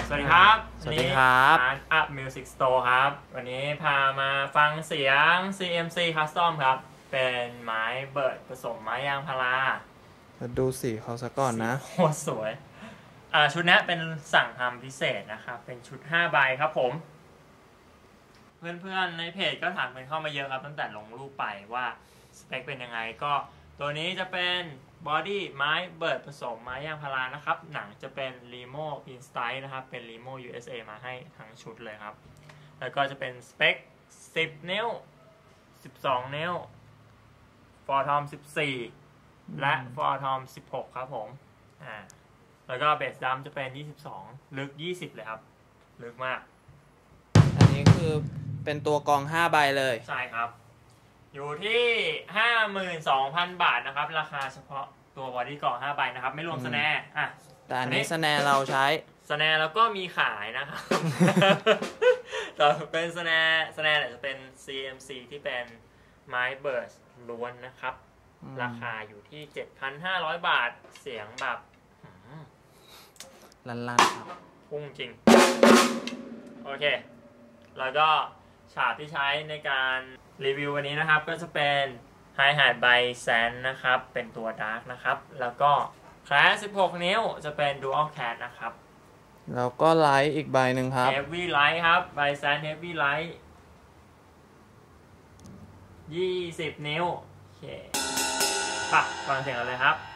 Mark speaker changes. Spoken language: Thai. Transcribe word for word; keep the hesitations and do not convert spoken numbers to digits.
Speaker 1: สวัสดีครับ
Speaker 2: สวัสดีครับ
Speaker 1: ร้าน Up Music Store ครับวันนี้พามาฟังเสียง ซี เอ็ม ซี Custom ครับเป็นไม้เบิร์ดผสมไม้ยางพารา
Speaker 2: มาดูสีเขาซะก่อนนะ
Speaker 1: โคตรสวยอ่าชุดนี้เป็นสั่งทำพิเศษนะครับเป็นชุดห้าใบครับผมเพื่อนๆในเพจก็ถามกันเข้ามาเยอะครับตั้งแต่ลงรูปไปว่าสเปคเป็นยังไงก็ตัวนี้จะเป็นบอดี้ไม้เบิร์ดผสมไม้ยางพารานะครับหนังจะเป็น Limo Pinstripe นะครับเป็น Limo ยู เอส เอ มาให้ทั้งชุดเลยครับแล้วก็จะเป็นสเปคสิบนิ้วสิบสองนิ้ว For Tom สิบสี่และ For Tom สิบหกครับผมอ่าแล้วก็เบสดัมจะเป็นยี่สิบสองลึกยี่สิบเลยครับลึกมาก
Speaker 2: อันนี้คือเป็นตัวกองห้าใบเลย
Speaker 1: ใช่ครับอยู่ที่ ห้าหมื่นสองพัน บาทนะครับราคาเฉพาะตัวบอดี้กล่องห้าใบนะครับไม่รวมสแนร์อ่ะ
Speaker 2: แต่อันนี้สแนร์เราใช้
Speaker 1: สแนร์แล้วก็มีขายนะครับแต่เป็นสแนร์สแนร์เนี่ยจะเป็น ซี เอ็ม ซี ที่เป็นไม้เบิร์ดล้วนนะครับราคาอยู่ที่ เจ็ดพันห้าร้อย บาทเสียงแบบ
Speaker 2: ลั่นๆครับ
Speaker 1: พุ่งจริงโอเคแล้วก็ฉาบที่ใช้ในการรีวิววันนี้นะครับก็จะเป็นไฮแฮทไบแซนนะครับเป็นตัวดาร์กนะครับแล้วก็แคลสสิบหกนิ้วจะเป็น Dual Cat นะครับ
Speaker 2: แล้วก็ไลท์อีกใบหนึ่งครับ
Speaker 1: Heavy Light ครับไบแซน Heavy Light ยี่สิบนิ้วโอเคป่ะฟังเสียงกันเลยครับ